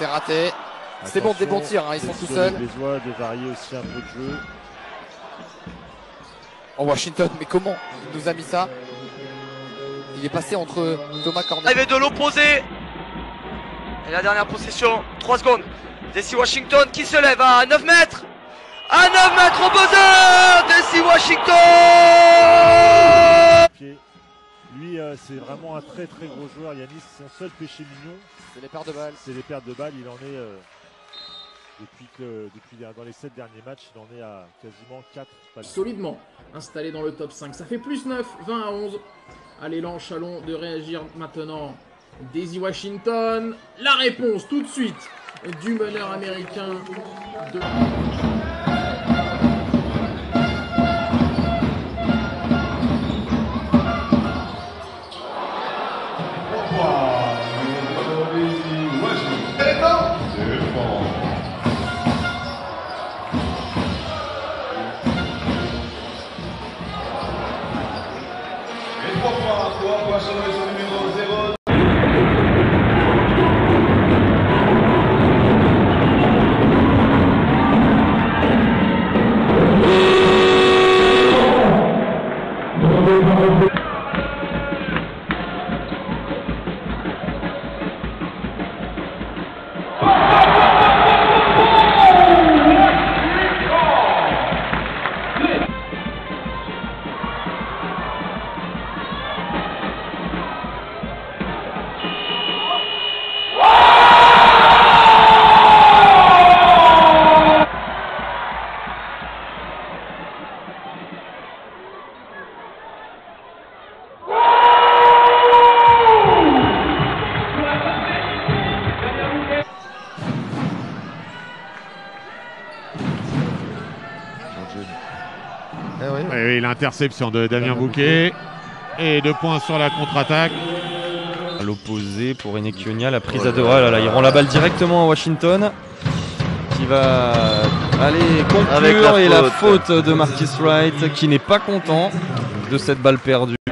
c'est raté. C'est bon, des bons tirs, hein, ils sont tout seuls. Les besoins de varier aussi un peu de jeu. Oh, Washington, mais comment il nous a mis ça? Il est passé entre Thomas Cornet. Arrivé de l'opposé. Et la dernière possession, 3 secondes. Desi Washington qui se lève à 9 mètres. À 9 mètres au buzzer, Desi Washington. Lui, c'est vraiment un très très gros joueur. Yanis, son seul péché mignon, c'est les pertes de balles. C'est les pertes de balles. Il en est, depuis dans les 7 derniers matchs, il en est à quasiment 4 balles. Solidement installé dans le top 5. Ça fait plus 9, 20 à 11. À l'élan Chalon de réagir maintenant. Desi Washington. La réponse tout de suite du meneur américain de... Et l'interception de Damien Bouquet. Et 2 points sur la contre-attaque. À l'opposé pour Enekionia, la prise à 2. Oh là là, il rend la balle directement à Washington. Qui va aller conclure. Et la faute de Marquis Wright qui n'est pas content de cette balle perdue.